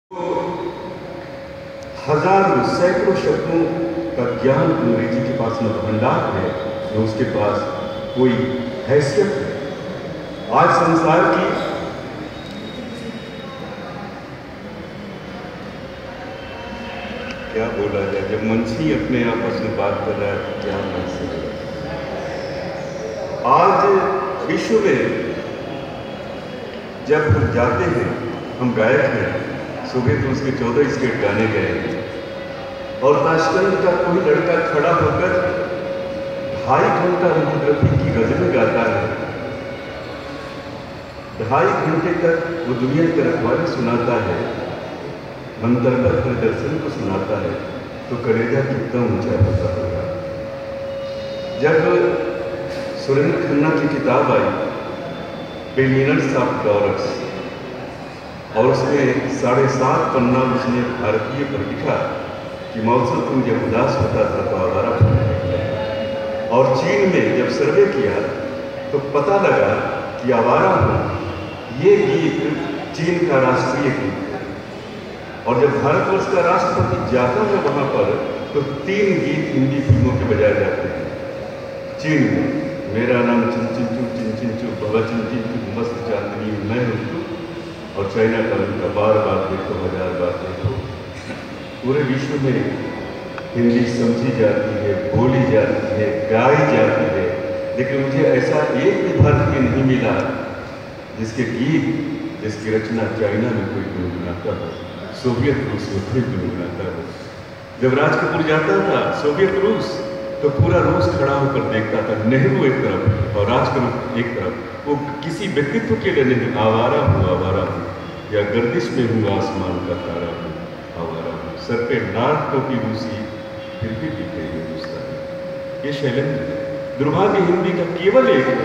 हजारों सैकड़ों शब्दों का ज्ञान अंग्रेजी के पास न भंडार है न उसके पास कोई हैसियत है। आज संसार की क्या बोला जाए, जब मंछी अपने आपस में बात कर रहा है तो क्या मंछी। आज विश्व में जब हम जाते हैं, हम गायक हैं, सुबह तो उसके 14 स्टेट गाने गए और ताशकंद का कोई लड़का खड़ा होकर 2.5 घंटा मोहम्मद रफी की गजलें गाता है। 2.5 घंटे तक वो दुनिया के रखवाले सुनाता है, मंतरबत के दर्शन को सुनाता है, तो कलेजा कितना ऊंचा होता होगा। जब सुरेंद्र खन्ना की किताब आई बिलियनर्स ऑफ डॉलर्स और उसमें 7.5 पन्ना उसने भारतीय पर लिखा कि मौसम तुम जब उदास होता था तो आवारा था। और चीन में जब सर्वे किया तो पता लगा कि आवारा हूँ ये गीत चीन का राष्ट्रीय गीत है। और जब भारतवर्ष का राष्ट्रपति जाता है वहाँ पर तो 3 गीत हिंदी फिल्मों के बजाए जाते हैं। चीन में मेरा नाम चिंचिंचू बाबा चिंचिंचू मस्त चांदनी मैं हूँ, और चाइना का उनका बार बार देखो 1000 बार देखो। पूरे विश्व में हिंदी समझी जाती है, बोली जाती है, गाई जाती है, लेकिन मुझे ऐसा एक भी भारतीय नहीं मिला जिसके गीत, जिसकी रचना चाइना में कोई गुनगुनाता हो, सोवियत रूस में कोई गुनगुनाता हो। जब राज कपूर जाता था सोवियत रूस तो पूरा रूस खड़ा होकर देखता था, नेहरू एक तरफ और राज कपूर एक तरफ। वो किसी व्यक्तित्व के लिए नहीं, आवारा हूँ या गर्दिश में हूँ आसमान का तारा हूँ, आवारा हूँ, सर पे लाल टोपी रूसी फिर भी दिखे हिंदुस्तानी। ये शैलेंद्र है। दुर्भाग्य हिंदी का केवल एक है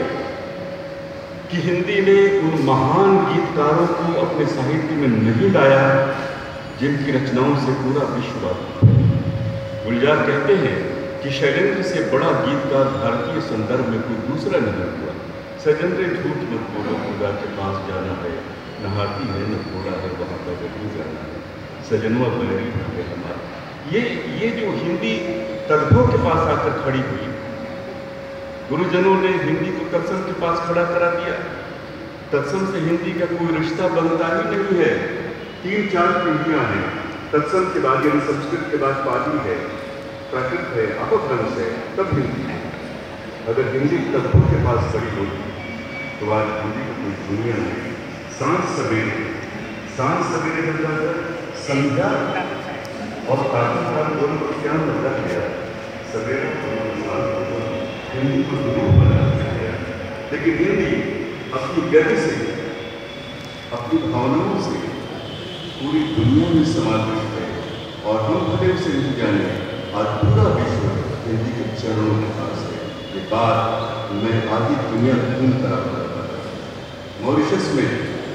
कि हिंदी ने उन महान गीतकारों को अपने साहित्य में नहीं लाया जिनकी रचनाओं से पूरा विश्व वाकिफ है। गुलजार कहते हैं कि शैलेंद्र से बड़ा गीतकार भारतीय संदर्भ में कोई दूसरा नहीं हुआ। सजेंद्र झूठ मत बोलो, खुदा के पास जाना है, नहाती है न थोड़ा है वहाँ पर जरूर जाना है, सजनवा बैरी है हमारा। ये जो हिंदी तख्तों के पास आकर खड़ी हुई, गुरुजनों ने हिंदी को तत्सम के पास खड़ा करा दिया। तत्सम से हिंदी का कोई रिश्ता बनता ही नहीं है। 3-4 पीढ़ियां हैं तत्सम के बाद, यानी संस्कृत के बाद पाली है, प्राकृत है, अपभ्रंश है, तब हिंदी है। अगर हिंदी तत्वों के पास खड़ी होती तो आज हिंदी की कोई दुनिया नहीं। सांझ सवेरे जब जाकर संध्या और प्रातःकाल दोनों को क्या मतलब गया, सवेरे हिंदी को दुनिया बना गया। लेकिन हिंदी अपनी गति से, अपनी भावनाओं से पूरी दुनिया में समाविष्ट है। और हम भले उसे नहीं जाने, आज पूरा विश्व हिंदी के चरणों के पास है। ये बात मैं आधी दुनिया घूम कर आता था। मॉरिशस में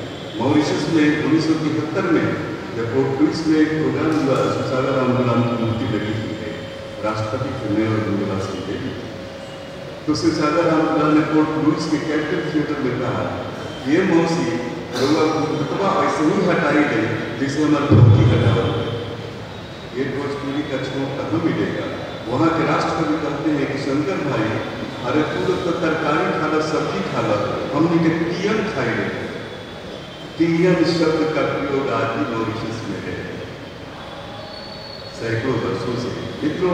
1973 में जब पोर्टुगीज में एक प्रोग्राम हुआ, सुसागर रामगुलाम की मूर्ति लगी हुई है, राष्ट्रपति चुने और इंदिरा सिंह देवी, तो सुसागर रामगुलाम ने पोर्टुगीज के कैपिटल थिएटर में कहा, ये मौसी रुतबा ऐसे ही हटाई गई जिसमें हमारा धोती हटावा, ये भोजपुरी का छोड़ कहाँ मिलेगा। वहाँ के राष्ट्रपति कहते हैं कि शंकर भाई, अरे तू तो तरकारी खा लो, सब्जी खा लो, हमने के तीयन खाई ले। तीयन शब्द का प्रयोग आज भी मॉरिशस में है, सैकड़ों वर्षों से। मित्रों,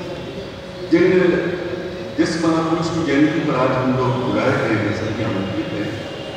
जिस महापुरुष की जयंती पर आज हम लोग बुलाए गए हैं, सभी आमंत्रित हैं।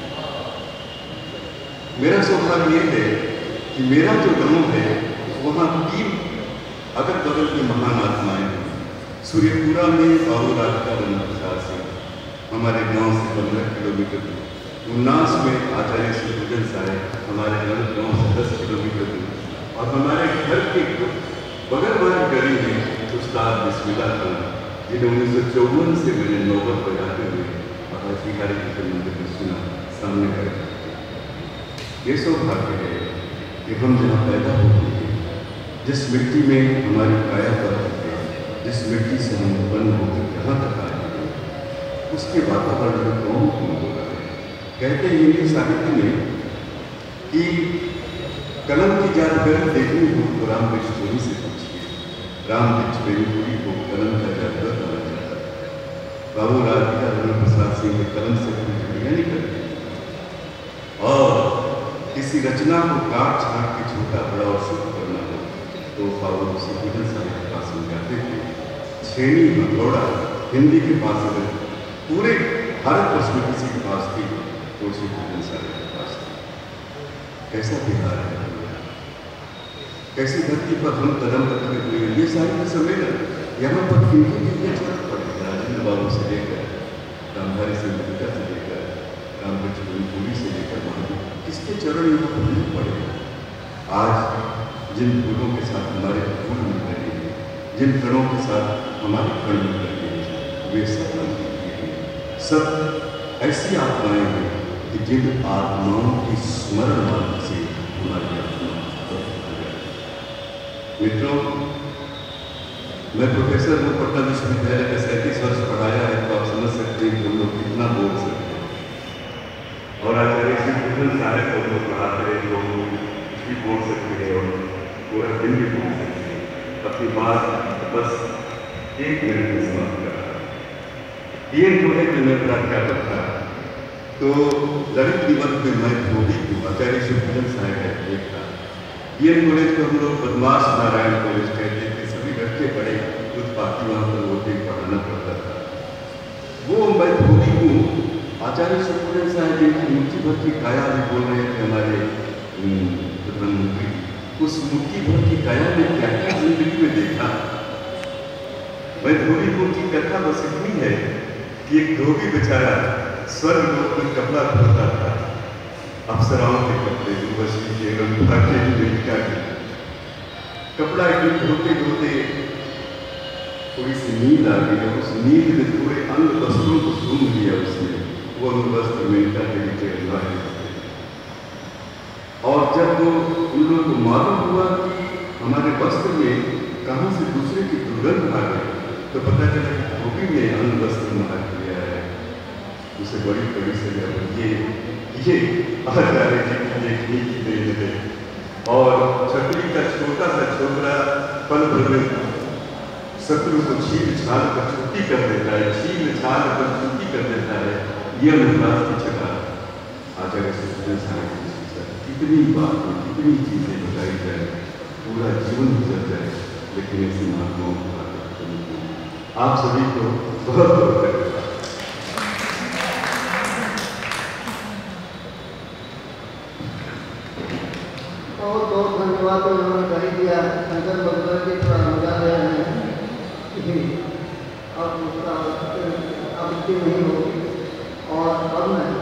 मेरा सौभाग्य ये है कि मेरा जो गाँव है वहाँ 3 अगल बगल के महान आत्माएं हैं। सूर्यपुरा में बाबू राधिका रमन प्रसाद सिंह, हमारे गांव से 15 किलोमीटर दूर। उन्नास में आचार्य सुभजन साहेब, हमारे गांव से 10 किलोमीटर दूर। और हमारे घर के बगल वाली गली में उस्ताद बिस्मिल्लाह खान, जिन्हें 1954 से मैंने नौबत बजाते हुए आकाशी कार्यक्रम मंदिर में सुना, सामने बैठा। ये सौभाग्य है कि हम जहाँ पैदा होते हैं, जिस मिट्टी में हमारी काया पलट है, जिस मिट्टी से हम उत्पन्न होकर यहाँ तक आए हैं, उसके वातावरण में कौन कौन हो रहा है। कहते हैं हिंदी साहित्य में कि कलम की जादगर देखनी हो तो राम बिचौली से पूछिए। राम बिचौली को कलम का जादगर माना जाता है। बाबू राधिका रमन प्रसाद सिंह के कलम से कोई घड़ियाँ नहीं करती और किसी रचना को काट छाट के छोटा बड़ा और शुभ करना हो तो बाबू सुखविंदर साहब के पास समझाते थे। छेनी हथौड़ा हिंदी के पास अगर पूरे भारतवर्ष में किसी के पास थी तो सुखविंदर साहब के पास थी। कैसा बिहार है, कैसी धरती पर हम कदम रखते हुए ये साहित्य सम्मेलन यहाँ पर किनकी जरूरत पड़ेगी। राजेंद्र बाबू से लेकर रामधारी सिंह से लेकर रामचंद्र से लेकर महादेव किसके चरण यहाँ पर नहीं पड़ेगा। आज जिन फूलों के साथ हमारे फूल मिल रहे हैं, जिन कणों के साथ हमारे कण मिल रहे हैं, वे सब सब ऐसी आत्माएं हैं कि जिन आत्माओं की स्मरण मात्र से हमारी आत्मा। मित्रों, मैं प्रोफेसर हूँ, पटना विश्वविद्यालय का 37 वर्ष पढ़ाया है, तो आप समझ सकते हैं कि हम लोग कितना बोल सकते हैं। और आचार्य श्री कृष्ण साहब को लोग पढ़ाते हैं, लोग भी बोल सकते हैं और पूरा दिन भी बोल सकते हैं। अपनी बात बस 1 मिनट में समाप्त कर रहा है। DN कॉलेज में मैं प्राध्यापक था, तो ललित निबंध में मैं धोबी हूँ, आचार्य श्री कृष्ण साहब का एक था। DN कॉलेज को हम लोग बदमाश नारायण कॉलेज कहते थे। सभी लड़के बड़े उत्पाती वहाँ पर होते पढ़ाना पड़ता था। वो मैं धोबी हूँ, आचार्य सुखदेव साहब जी की मुट्ठी भर की काया भी बोल रहे थे हमारे प्रधानमंत्री। उस मुट्ठी भर की काया ने क्या क्या जिंदगी में देखा। मैं धोबी हूँ की कथा बस इतनी है कि एक धोबी बेचारा स्वर्ग लोक में कपड़ा धोता था, अप्सराओं के कपड़े, उर्वशी के, रंभा के, मेनका के कपड़ा एक धोते धोते थोड़ी सी नींद आ गई और उस नींद में पूरे अंग वस्त्रों को सूंघ लिया उसने। वो अंग वस्त्र मेनका के नीचे अल्लाह। और जब वो उन लोगों को मालूम हुआ कि हमारे वस्त्र में कहाँ से दूसरे की दुर्गंध आ गई, तो पता चला कि धोबी ने अंग वस्त्र मार किया है। उसे बड़ी बड़ी सजा ये आचार्य जी की देखने की देन है। और छतरी का छोटा सा छोकरा पल भर में शत्रु को छील छाल कर छुट्टी कर देता है, छील छाल कर छुट्टी कर देता है। यह अनुराग की जगह आचार्य सुखदेव साहब की शिक्षा। कितनी बातें, कितनी चीजें बताई जाए, पूरा जीवन गुजर जाए, लेकिन ऐसी महात्माओं की बात आप सभी को बहुत बहुत धन्यवाद। बहुत बहुत धन्यवाद। उन्होंने कर दिया शंकर बगल के थोड़ा मजा ले रहे हैं और उसका आवृत्ति नहीं होगी। और अब मैं